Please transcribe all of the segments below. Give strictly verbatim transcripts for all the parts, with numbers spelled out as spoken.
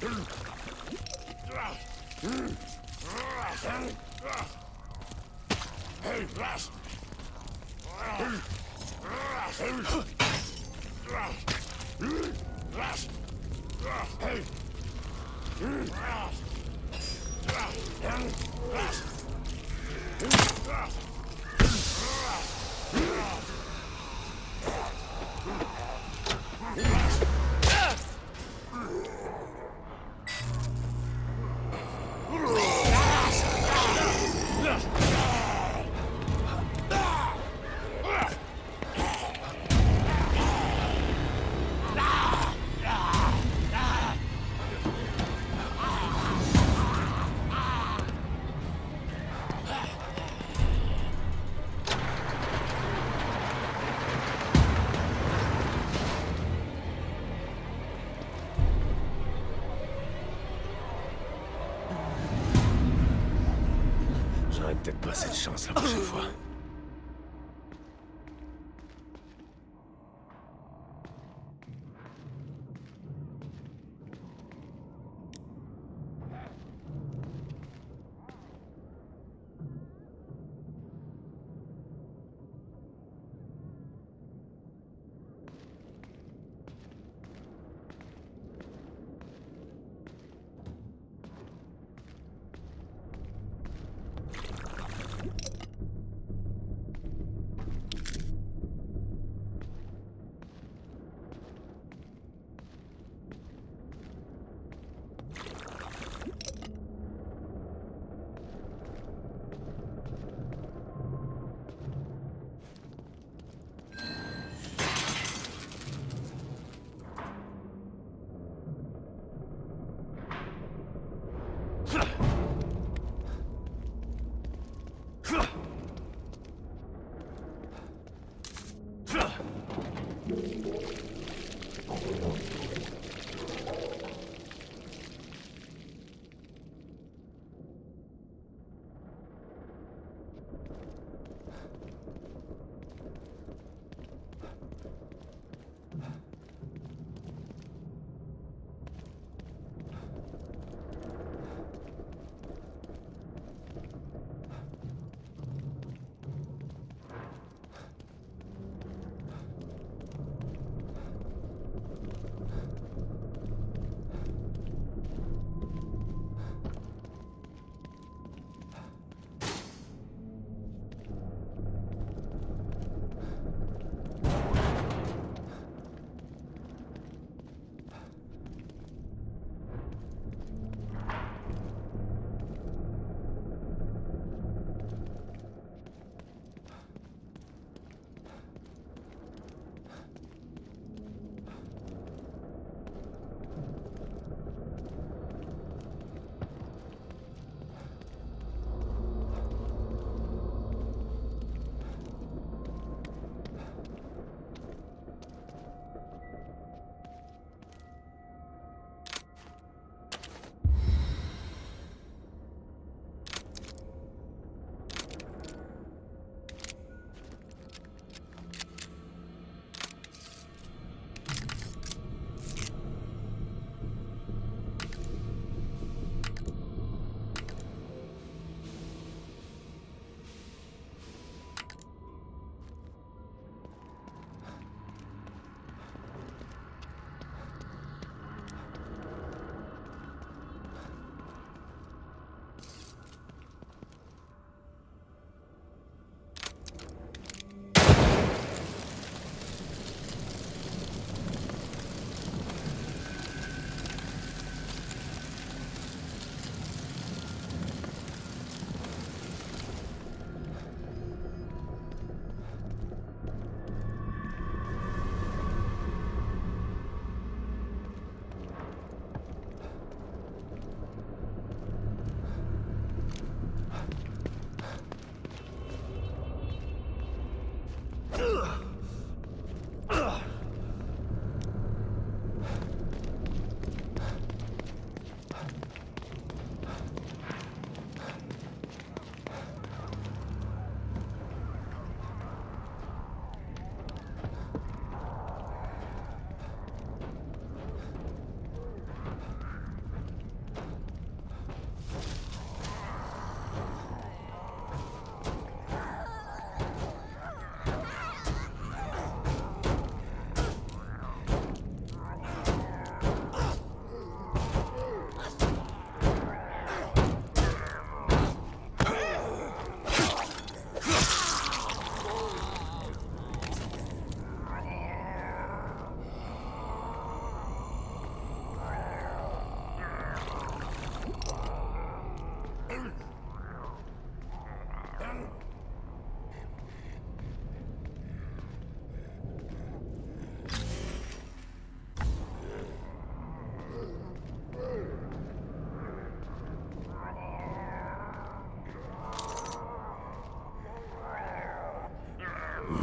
J'aurai peut-être pas cette chance la prochaine fois.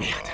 Merde.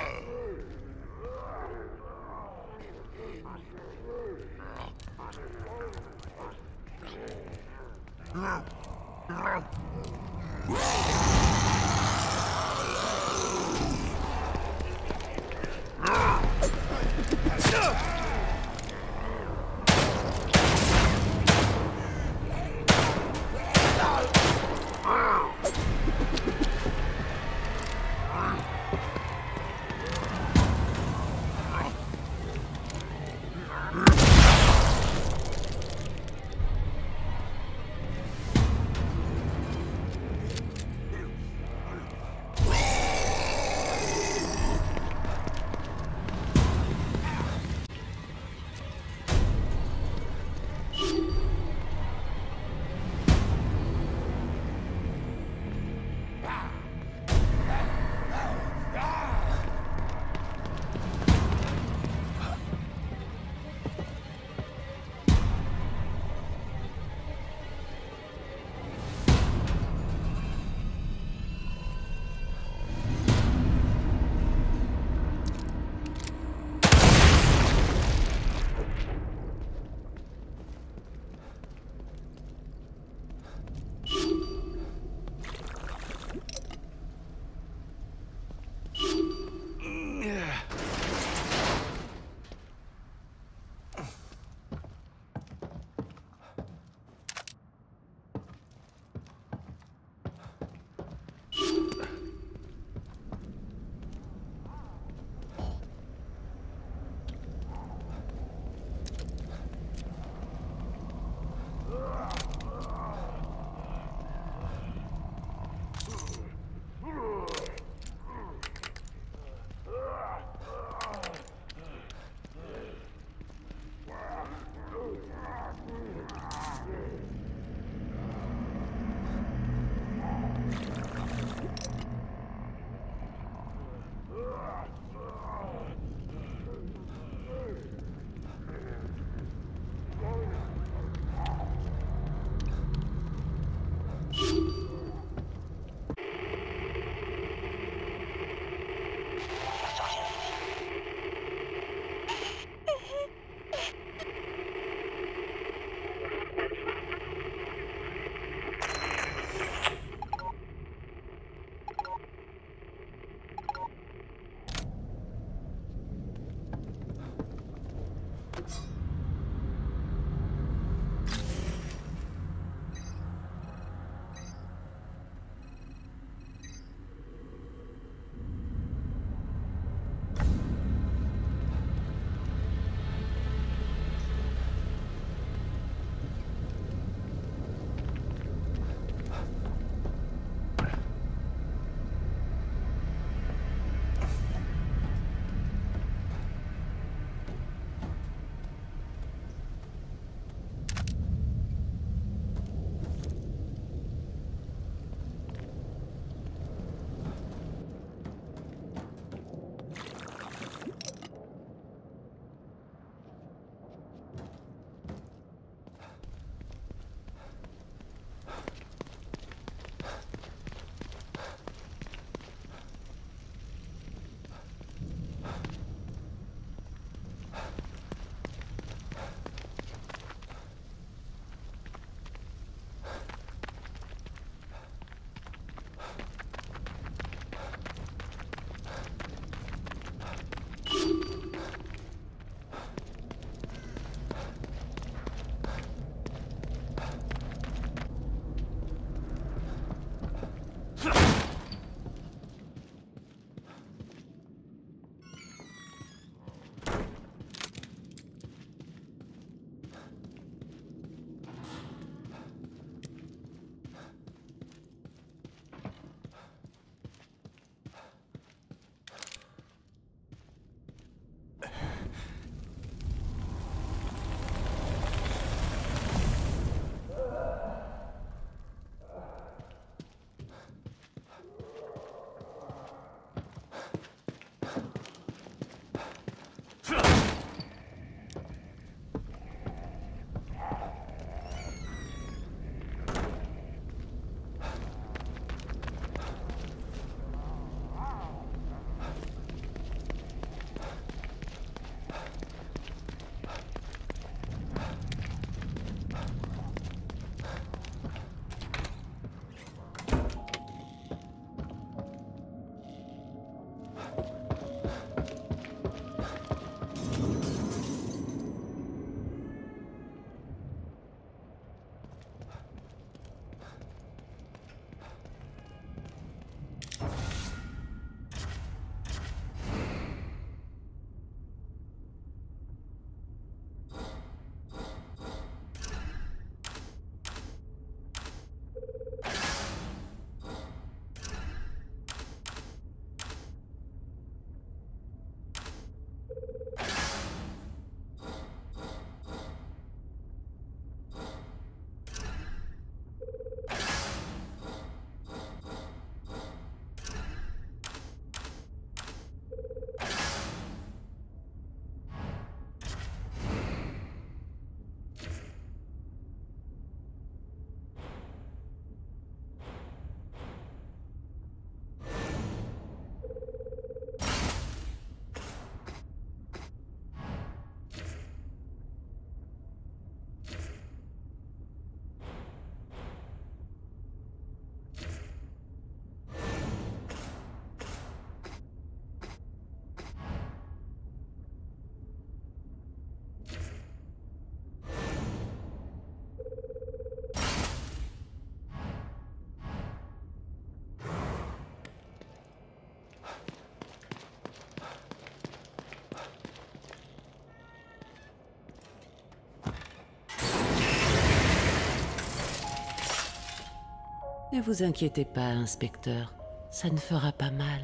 Ne vous inquiétez pas, inspecteur. Ça ne fera pas mal.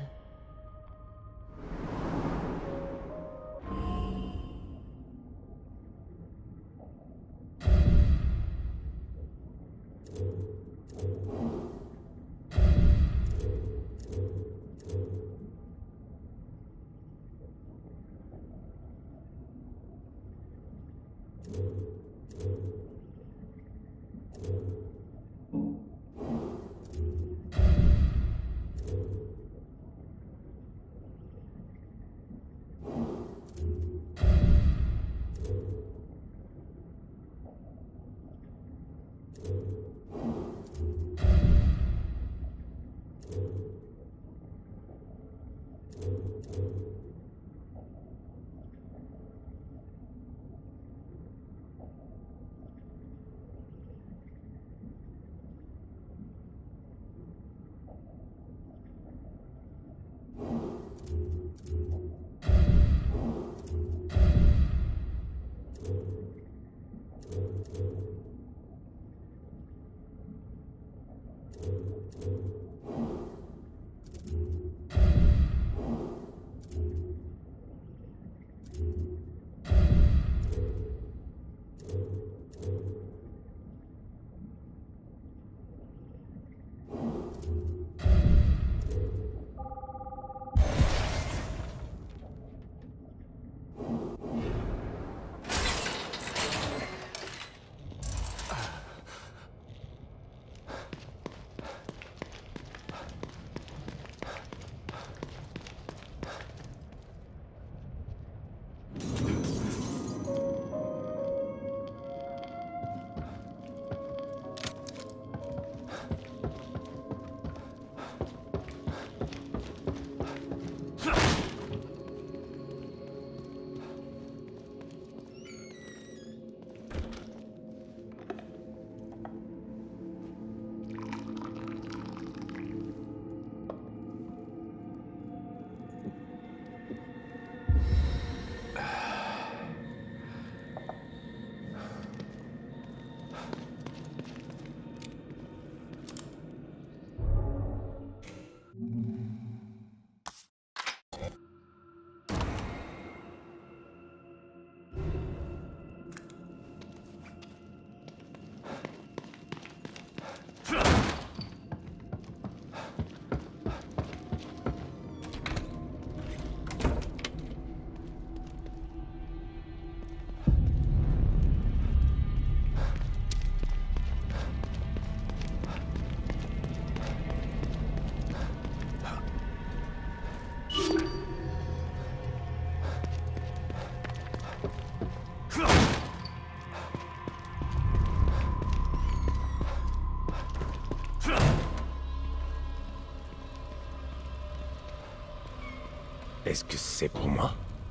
Est-ce que c'est pour moi?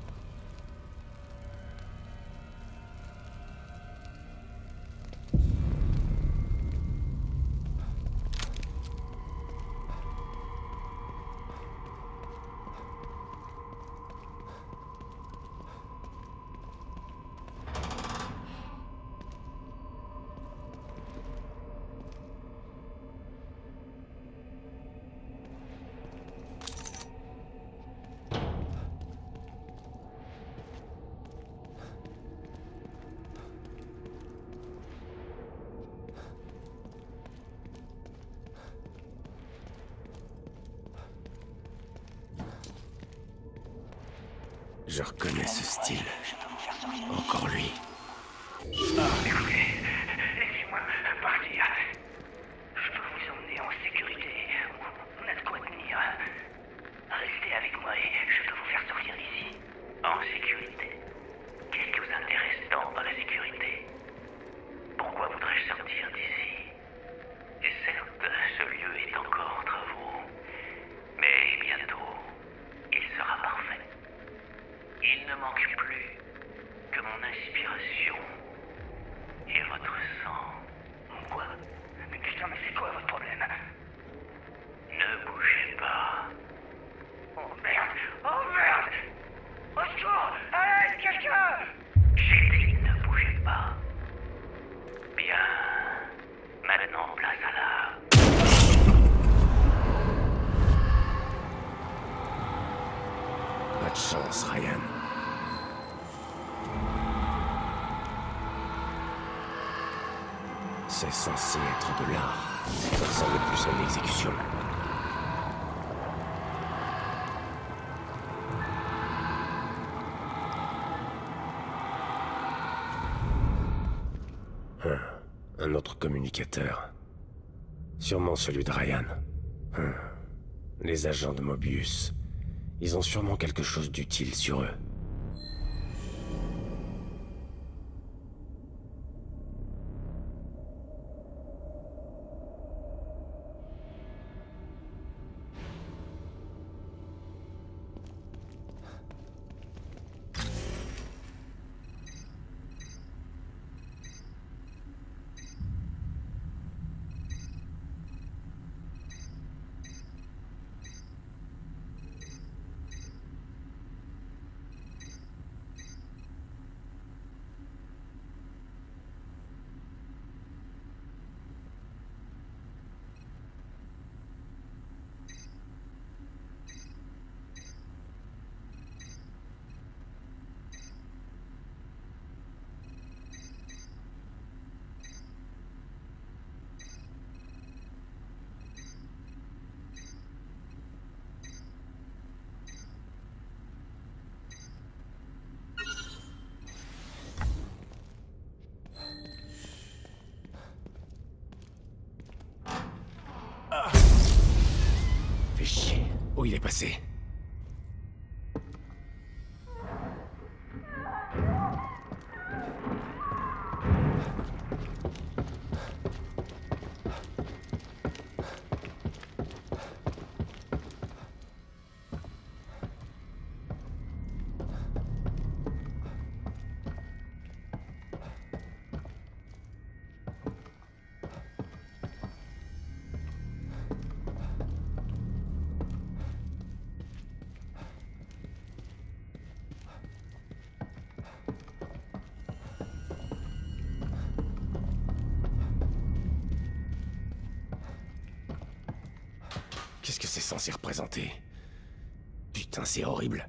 Je reconnais ce style. Encore lui. Écoutez, laissez-moi partir. Je peux vous emmener en sécurité. On a de quoi tenir. Restez avec moi et je peux vous faire sortir d'ici. En sécurité. Qu'est-ce qui vous intéresse tant dans la sécurité? Pourquoi voudrais-je sortir d'ici? Et certes, ce lieu est encore en travaux. Mais bientôt, il sera parfait. Il ne manque plus que mon inspiration et votre sang. Quoi? Mais putain, mais c'est quoi votre problème? Ne bougez pas. Oh merde! Oh merde! Au secours! Allez, quelqu'un! J'ai dit ne bougez pas. Bien. chance, Ryan. C'est censé être de l'art. Ça ressemble plus à une exécution. Hum, un autre communicateur. Sûrement celui de Ryan. Hum, les agents de Mobius. Ils ont sûrement quelque chose d'utile sur eux. Fais chier. Où il est passé? Qu'est-ce que c'est censé représenter? Putain, c'est horrible.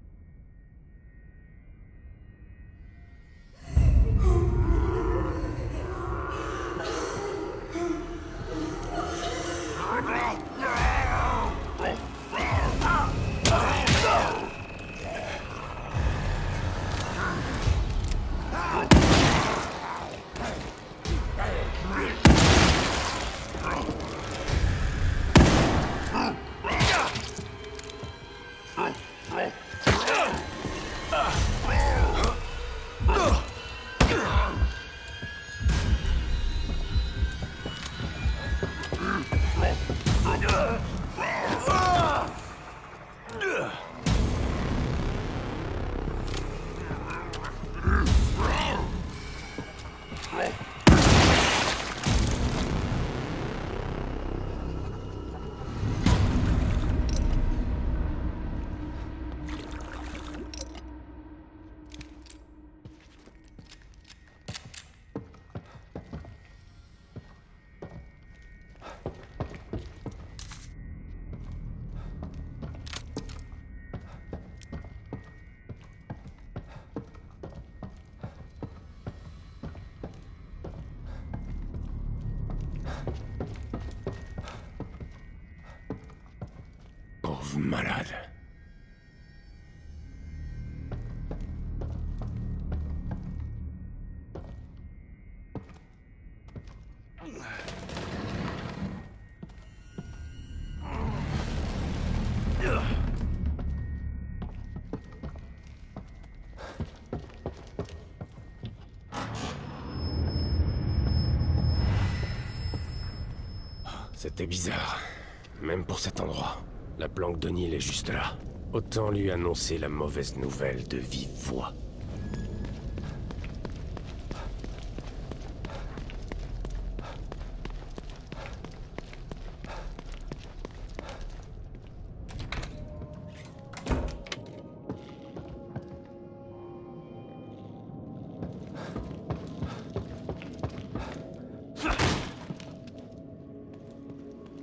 Pauvre malade. C'était bizarre, même pour cet endroit. La planque de Neil est juste là. Autant lui annoncer la mauvaise nouvelle de vive voix.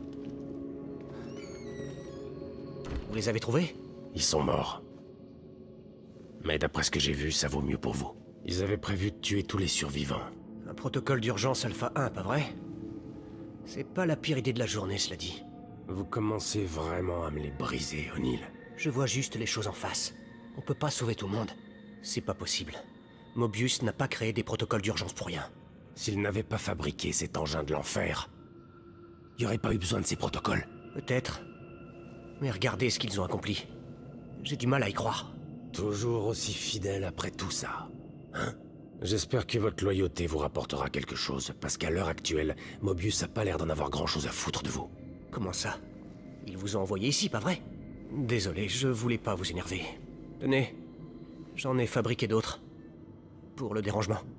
Vous les avez trouvés? Ils sont morts. Mais d'après ce que j'ai vu, ça vaut mieux pour vous. Ils avaient prévu de tuer tous les survivants. Un protocole d'urgence Alpha un, pas vrai? C'est pas la pire idée de la journée, cela dit. Vous commencez vraiment à me les briser, O'Neill. Je vois juste les choses en face. On peut pas sauver tout le monde. C'est pas possible. Mobius n'a pas créé des protocoles d'urgence pour rien. S'il n'avait pas fabriqué cet engin de l'enfer, il n'y aurait pas eu besoin de ces protocoles. Peut-être. Mais regardez ce qu'ils ont accompli. J'ai du mal à y croire. Toujours aussi fidèle après tout ça. Hein? J'espère que votre loyauté vous rapportera quelque chose, parce qu'à l'heure actuelle, Mobius a pas l'air d'en avoir grand-chose à foutre de vous. Comment ça? Ils vous ont envoyé ici, pas vrai? Désolé, je voulais pas vous énerver. Tenez, j'en ai fabriqué d'autres. Pour le dérangement.